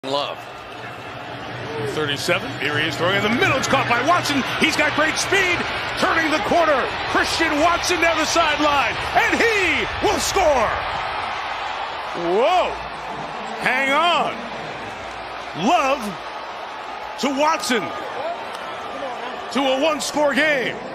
Love. 37, here he is throwing in the middle, it's caught by Watson, he's got great speed, turning the corner, Christian Watson down the sideline, and he will score! Whoa, hang on, Love to Watson, to a one-score game.